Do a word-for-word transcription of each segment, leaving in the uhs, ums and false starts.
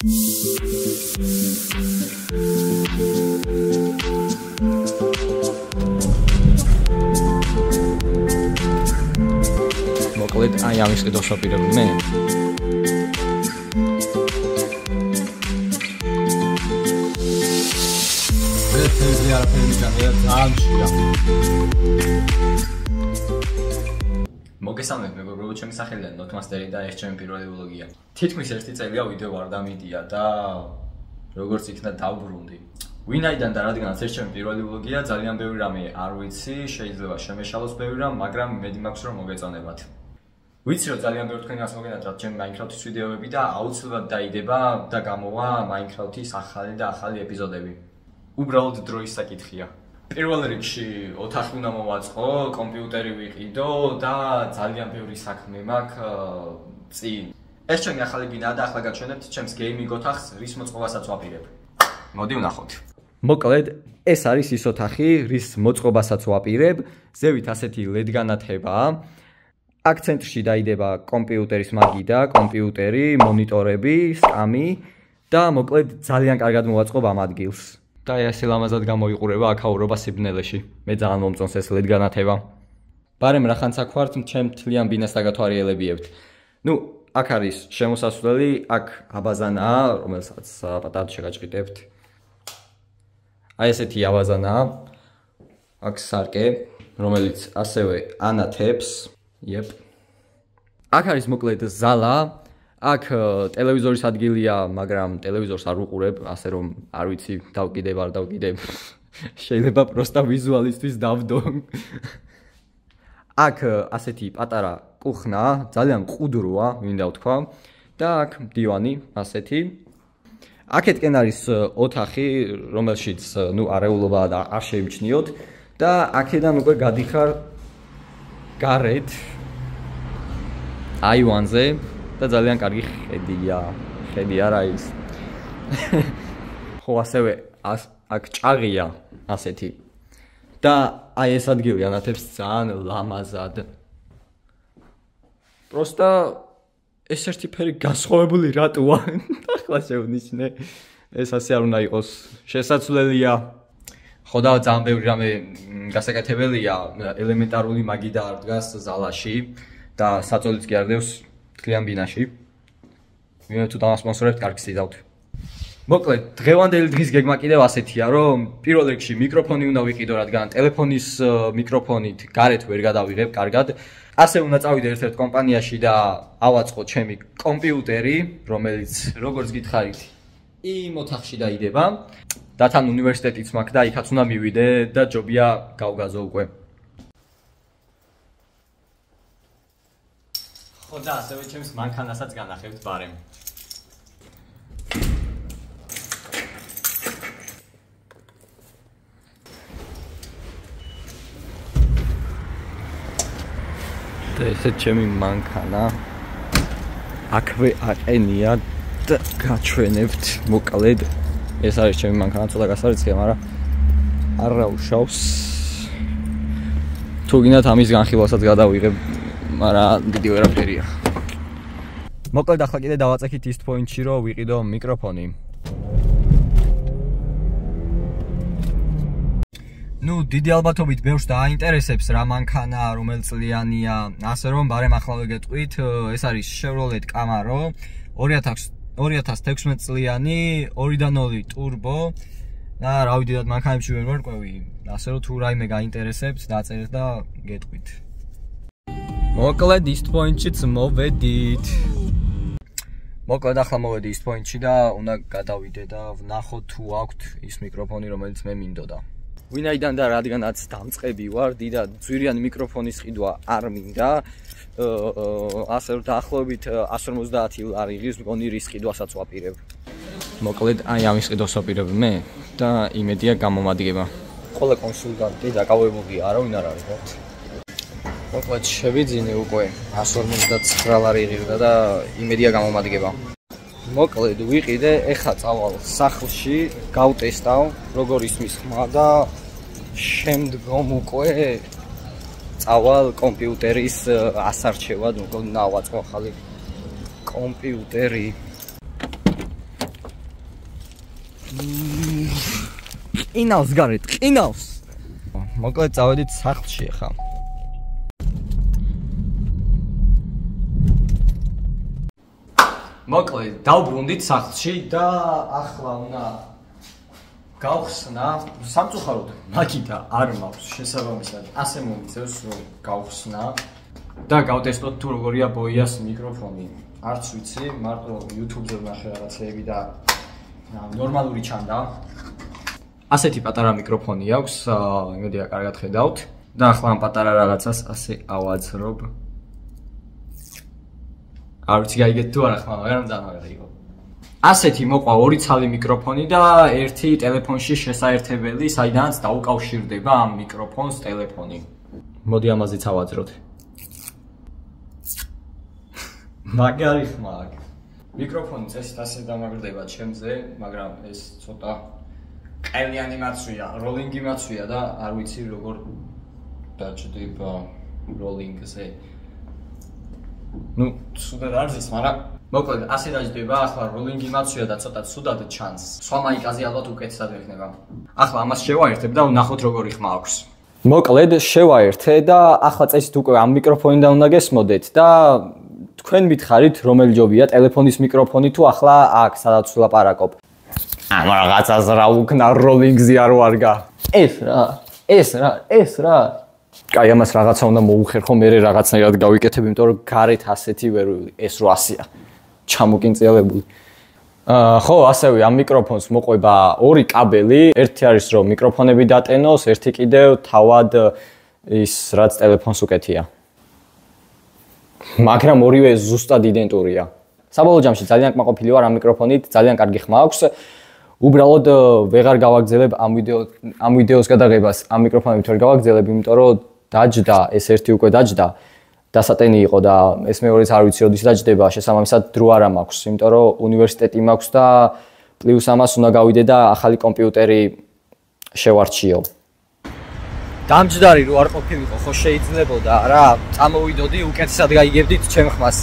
მოკლედ აი ამის კიდევ შოპირებ მე ვეთეზი არაფერი გამია ძამშია მოგესალმებით მეგობრებო ჩემი სახელია NotMaster და ეს ჩემი პირველი ვლოგია თითქმის ერთი წელია ვიდეო არ დამიდია და როგორც იქნა დავბრუნდი ვინაიდან და რადგანაც ეს ჩემი პირველი ვლოგია ძალიან ბევრი რამე არ ვიცი შეიძლება შემეშალოს ბევრი რამ მაგრამ იმედი მაქვს რომ მოგეწონებათ ვიცი რომ ძალიან ბევრი თქვენი გასმოგენატრათ ჩემი Minecraft-ის ვიდეოები და აუცილებლად დაიდება და გამოვა Minecraft-ის ახალი და ახალი ეპიზოდები უბრალოდ დროის საკითხია პირველ რიგში ოთახი უნდა მოვაწყო, კომპიუტერი ვიყიდო და ძალიან ბევრი საქმე მაქვს წინ. ეს ჩემი ახალი ბინაა და ახლა გაჩვენებთ ჩემს გეიმინგ ოთახს, რის მოწყობასაც ვაპირებ. მოდი ვნახოთ. მოკლედ, ეს არის ის ოთახი, რის მოწყობასაც ვაპირებ. ზევით ასეთი ლედ განათებაა. აქ ცენტრში დაიდება კომპიუტერის მაგი და კომპიუტერი, მონიტორები, სკამი და მოკლედ ძალიან კარგად მოვაწყობ ამ ადგილს. და ესე ლამაზად გამოიყურება აქაურობა სიბნელეში. მე ძალიან მომწონს ეს ლედ განათება. ბარემ რახანც აქ ვართ, ჩემ თლიან ბინას დაგათვალიერებიებთ. ნუ, აქ არის შემოსასვლელი, აქ აბაზანაა, რომელსაც პატარად შეგაჭყიდებთ. აი ესეთი აბაზანაა. აქ სარკე, რომელიც ასევე ანათებს. იep. აქ არის მოკლედ ზალა. აქ ტელევიზორის ადგილია, მაგრამ ტელევიზორს არ ვუყურებ, ასე რომ არ ვიცი, დავკიდებ არ დავკიდებ. შეიძლება პროსტა ვიზუალისტვის დავდო. აქ ასეთი პატარა კუხნაა, ძალიან ყუდროა, მინდა ვთქვა და აქ დივანი ასეთი. აქეთკენ არის ოთახი, რომელშიც ნუ არეულობა და არ შეიმჩნიოთ და აქედან უკვე გადიხარ გარეთ აივანზე. და ძალიან კარგი ხედია, ხედი არა ის. ხო, ასევე აქ ჭაღია ასეთი. და აი ეს ადგილი ანათებს ძალიან ლამაზად. პროსტა ეს ერთი ფერი განსხვავებული რატოა? ახლა შევნიშნე. ეს ასე არ უნდა იყოს. შესაძლებელია. ხო და ძალიან ბევრი რამე გასაკეთებელია, ელემენტარული მაგი და არ დგას ზალაში და საწოლიც კი არ დევს კლიან ბინაში. მე თუ დამასპონსორებთ, კარგი სიდავთ. მოკლედ, დღევანდელი დღის გეგმა კიდევ ასეთია, რომ პირველ რიგში მიკროფონი უნდა ვიყიდო, რადგან ტელეფონის მიკროფონით გარეთ ვერ გადავიღებ კარგად. ასე უნდა წავიდე ერთ-ერთ კომპანიაში და ავაწყო ჩემი კომპიუტერი, რომელიც როგორც გითხარით, იმ ოთახში დაიდება. და თან უნივერსიტეტიც მაქვს და იქაც უნდა მივიდე და ჯობია გავგაზო უკვე. ხო და ასევე ჩემს მანქანასაც განახებთ ბარემ. და ესე ჩემი მანქანა აქვე აყენია და გაჩვენებთ მოკლედ ეს არის ჩემი მანქანა, ცოტა გასარიცხია, მაგრამ არ რაუშავს. თუ გინდათ ამის განხილვასაც გადავიღებ მაგრამ დიდი ვერაფერია. მოკლედ ახლა კიდე დავაწექით ის პოინტში რომ ვიყიდო მიკროფონი. ნუ დიდი ალბათობით ბევრს დააინტერესებს რა მანქანა, რომელ წლიანია, ასე რომ ბარემ ახლა ვეგეტყვით, ეს არის Chevrolet Camaro, ორი ათას თექვსმეტ წლიანი, ორი და ნული ტურბო და რავი დიდად მანქანებში ვერ ვარკვევი, ასე რომ თუ რაიმე გაინტერესებს, დაწერეთ და გეტყვით. მოკლედ ის პოინტშიც მოვედით. მოკლედ ახლა მოვედი ის პოინტში და უნდა გადავიდე და ვნახოთ თუ აქვთ ის მიკროფონი, რომელიც მე მინდოდა. ვინაიდან და რადგანაც დამწყები ვარ, დიდად ძვირიანი მიკროფონის ყიდვა არ მინდა. ასე რომ დაახლოებით εκατს ორმოცდაათი ლარი იღებს, მგონი რის ყიდვასაც ვაპირებ. მოკლედ აი ამის ყიდვას ვაპირებ მე და იმედია გამომადგება. ყველა კონსულტანტი დაკავებულია, არავინ არ არის, ხო? მოკლედ შევიძინე უკვე εκατს ორმოცდაცხრა ლარი იღებდა და იმედია გამომადგება. მოკლედ ვიყიდე, ეხლა წავალ სახლში, გავტესტავ როგორ ისმის ხმა და შემდგომ უკვე წავალ კომპიუტერის ასარჩევად, მოკლედ ნავაწყო ახალი კომპიუტერი. ყინავს გარეთ, ყინავს. მოკლედ წავედით სახლში ახლა. მოკლედ დავბრუნდით სახლში და ახლა უნდა გავხსნა სამწუხაროდ მაგიდა არ მაქვს შესაბამისად ასე მომიწევს რომ გავხსნა და გავტესტოთ თუ როგორია ბოიას მიკროფონი. არც ვიცი, მარტო YouTube-ზე ვნახე რაღაცეები და ნორმალური ჩანდა. ასეთი პატარა მიკროფონი აქვს, იმედია კარგად ხედავთ და ახლა ამ პატარა რაღაცას ასე ავაძრობ. არ ვიცი გაიგეთ თუ არა ხმა, მაგრამ დამაგრე იყო. ასეთი მოყვა ორი ცალი მიკროფონი და ერთი ტელეფონში შესაერთებელი, საიდანაც დაუკავშირდება ამ მიკროფონს ტელეფონი. მოდი ამაზეც ავაძროთ. მაგარი ხმა აქვს. მიკროფონი წესით ასე დამაგრდება ჩემზე, მაგრამ ეს ცოტა ყელიანი მაცვია, როლინგი მაცვია და არ ვიცი როგორ დაჭდება როლინგზე. ნუ, ცუდად არ ზის, მაგრამ მოკლედ ასე დაჭდება, ახლა როლინგი მაცვია და ცოტა ცუდად ჩანს. სხვა მაიკაზე ალბათ უკეთესად ექნება. ახლა ამას შევაერთებ და ვნახოთ როგორი ხმა აქვს. მოკლედ შევაერთე და ახლა წესით უკვე ამ მიკროფონიდან უნდა გესმოდეთ და თქვენ მითხარით რომელი ჯობია, ტელეფონის მიკროფონი თუ ახლა აქ სადაც ვლაპარაკობ. ამ რაღაცას რა უკნა როლინგზე არ ვარგა. ეს რა, ეს რა, ეს რა. კაი, ამას რაღაცა უნდა მოუხერხო, მე რაღაცნაირად გავიკეთებ, იმიტომ რომ გარეთ ასეთი ვერ ეს რო ასია. ჩამოკინწელებული. აა, ხო, ასევე ამ მიკროფონს მოყვება ორი კაბელი, ერთი არის რომ მიკროფონები დატენოს, ერთი კიდევ თავად ის რაც ტელეფონს უკეთია. მაგრამ ორივე ზუსტად იდენტურია. საბოლოო ჯამში ძალიან კმაყოფილი ვარ ამ მიკროფონით, ძალიან კარგი ხმა აქვს. უბრალოდ ვეღარ გავაგზელებ ამ ვიდეო ამ ვიდეოს გადაღებას ამ მიკროფონით ვერ გავაგზელებ, იმიტომ რომ დაჯდა, ეს ერთი უკვე დაჯდა. დასატენი იყო და ეს მეორეც არ ვიცი როდის დაჯდება, შესაბამისად დრო არ მაქვს, იმიტომ რომ უნივერსიტეტი მაქვს და პლუს ამას უნდა გავიდე და ახალი კომპიუტერი შევარჩიო. დამჯდარი რო არ ყოფილიყო, ხო შეიძლებოდა რა, წამოვიდოდი, უკეთესად გაიგებდით ჩემ ხმას.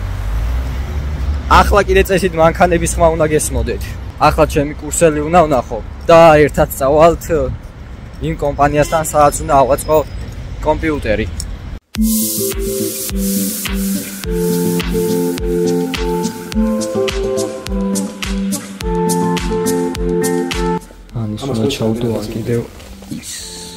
ახლა კიდე წესით მანქანების ხმა უნდა გესმოდეთ. ახლა ჩემი კურსელი უნდა ვნახო და ერთად წავალთ იმ კომპანიასთან, სადაც უნდა ავაწყო კომპიუტერი. ანის უნდა ჩავდო აქ კიდევ ის.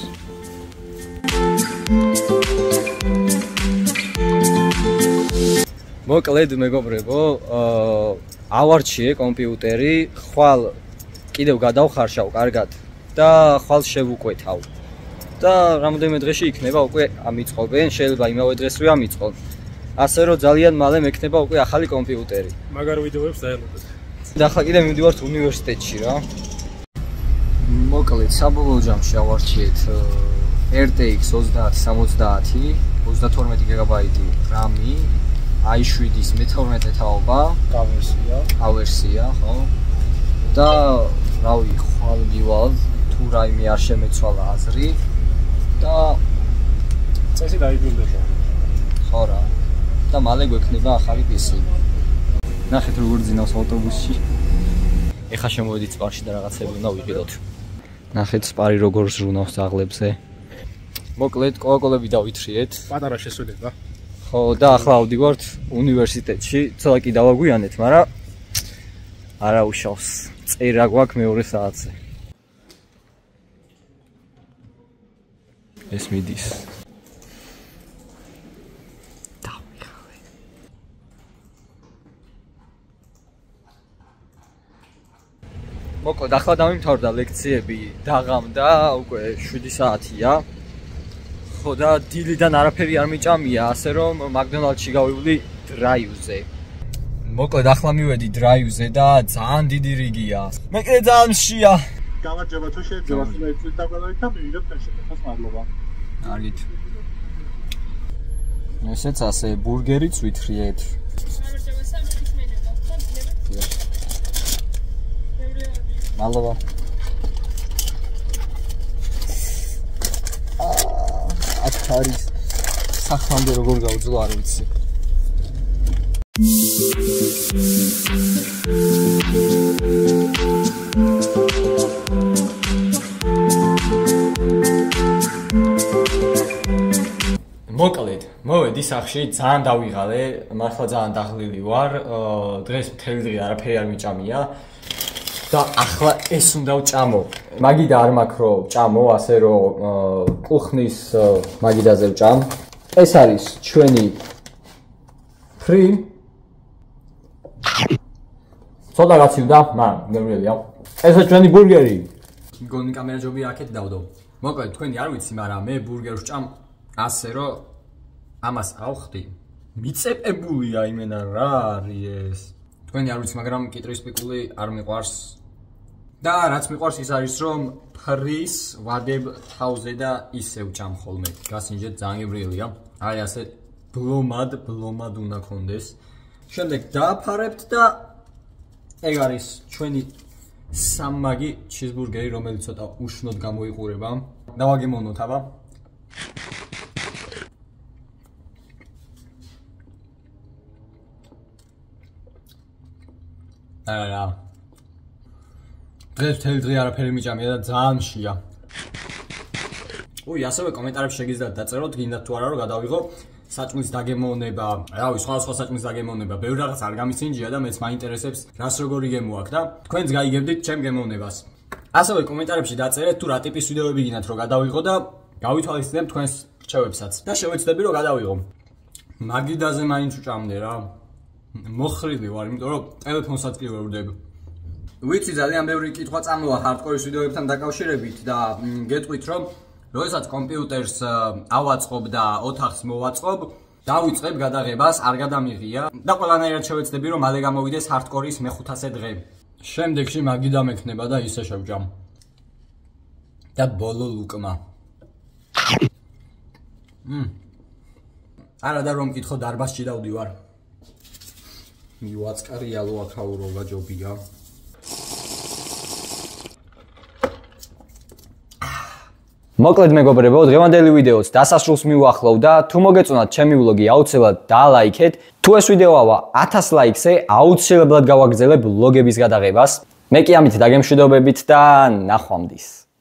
მოკლედ მეგობრებო, ავარჩიე კომპიუტერი, ხვალ კიდევ გადავხარშავ კარგად და ხვალ შევუკვეთავ. და რამოდენიმე დღეში იქნება უკვე ამიწყობენ, შეიძლება იმავე დღესვე ამიწყონ. ასე რომ ძალიან მალე მექნება უკვე ახალი კომპიუტერი. მაგარ ვიდეოებს დაელოდეთ. და ახლა კიდე მივდივართ უნივერსიტეტში რა. მოკლედ საბოლოო ჯამში ავარჩიეთ R T X ოცდაათი სამოცდაათი, ოცდათორმეტი გიგაბაიტი RAM-ი, i შვიდის მეთორმეტე თაობა, გავერსია, ავერსია, ხო? და რავი, ხვალ მივალ, თუ რაიმე არ შემეცვალა აზრი და წესი დაიბრუნდება. ხო რა. და მალე გვექნება ახალი P C. ნახეთ როგორ ძინავს ავტობუსში. ეხა შემოვედით სპარში და რაღაცები უნდა ვიყიდოთ. ნახეთ სპარი როგორ ზრუნავს ძაღლებზე. მოკლედ კოაკოლები დავითრიეთ. პატარა შესვენება. ხო და ახლა ავდივართ უნივერსიტეტში, ცოტა კი დავაგვიანეთ, მაგრამ არა უშავს. წერა გვაქვს მეორე საათზე. ეს მიდის. დავიხარე. მოკლედ ახლა დავიმთავრდა ლექციები, დაღამდა, უკვე შვიდი საათია. ხო და დილიდან არაფერი არ მიჭამია, ასე რომ მაკდონალდში გავივლი დრაივზე. მოკლედ ახლა მივედი დრაივზე და ძალიან დიდი რიგია. მე კიდე ძალიან მშია. გამარჯობა თუ შეიძლება მეცვით დაგველოთ და მივიდეთ ფეშეთას მადლობა. კარგით. ესეც ასე ბურგერიც ვითრიეთ. გამარჯობა სამის მენება. მადლობა. აქ არის სახლამდე როგორ გავძლო არ ვიცი. Thank you. მოვედი სახლში, ძალიან დავიღალე, მართლა ძალიან დაღლილი ვარ. დღეს მთელი დღე არაფერი არ მიჭამია. და ახლა ეს უნდა ვჭამო. მაგიდა არ მაქვს რომ ვჭამო, ასე რომ კუხნის მაგიდაზე ვჭამ. ეს არის ჩვენი ფრი. ცოტა გაცივდა, მაგრამ ნერვიულია. ესა ჩვენი ბურგერი. გონი კამერა ჯობია აქეთ დავდო. მოკლედ თქვენი არ ვიცი, მაგრამ მე ბურგერს ვჭამ ასე რომ ამას ავხდი. მიწეპებულია იმენა რა არის ეს. თქვენი არ ვიცი, მაგრამ კიტრის პიკული არ მიყვარს. და რაც მიყვარს ის არის რომ ფრის ვადებ თავზე და ისე ვჭამ ხოლმე. გასინჯეთ ძალიან გებრიელია. აი ასე ბლომად, ბლომად უნდა კონდეს. შემდეგ დააფარებთ და ეგ არის ჩვენი სამმაგი ჩიზბურგერი, რომელიც ცოტა უშნოდ გამოიყურება. დავაგემოვნოთ აბა. არა. დღეს მთელი დღე არაფერი მიჭამია და ძალიან მშია. უი, ასევე კომენტარებში შეგიძლიათ დაწეროთ, გინდათ თუ არა რომ გადავიღო საჭმლის დაგემოვნება, რავი, სხვა სხვა საჭმლის დაგემოვნება. ბევრი რაღაც არ გამისინჯია და მეც მაინტერესებს, რას როგორი გემო აქვს და თქვენც გაიგებდით ჩემ გემოვნებას. ასევე კომენტარებში დაწერეთ თუ რა ტიპის ვიდეოები გინდათ რომ გადავიღო და გავითვალისწინებ თქვენს რჩევებსაც და შევეცდები რომ გადავიღო. მაგიდაზე მაინც ვჭამდე რა. მოხრილი ვარ, იმიტომ რომ ტელეფონსაც კი ვერ ვდებ. ვიცი ძალიან ბევრი კითხვა წამოვა ჰარდკორის ვიდეოებთან დაკავშირებით და გეტყვით რომ როდესაც კომპიუტერს ავაწყობ და ოთახს მოვაწყობ, დავიწყებ გადაღებას, არ გადამიღია და ყველანაირად შევეცდები რომ მალე გამოვიდეს ჰარდკორის მეხუთასე დღე. შემდეგში მაგიდა მექნება და ისე შევჭამ. და ბოლო ლუკმა. მმ. არა და რომ მკითხო დარბაზში დავდივარ. მივაწყარიალო აქაურო გაჯობია. მოკლედ მეგობრებო, დღევანდელი ვიდეოც დასასრულს მივახლოვ და თუ მოგეწონათ ჩემი ვლოგი, აუცილებლად დაალაიქეთ. თუ ეს ვიდეო ავა ათას ლაიქზე, აუცილებლად გავაგრძელებ ვლოგების გადაღებას. მე კი ამით დაგემშვიდობებით და ნახვამდის.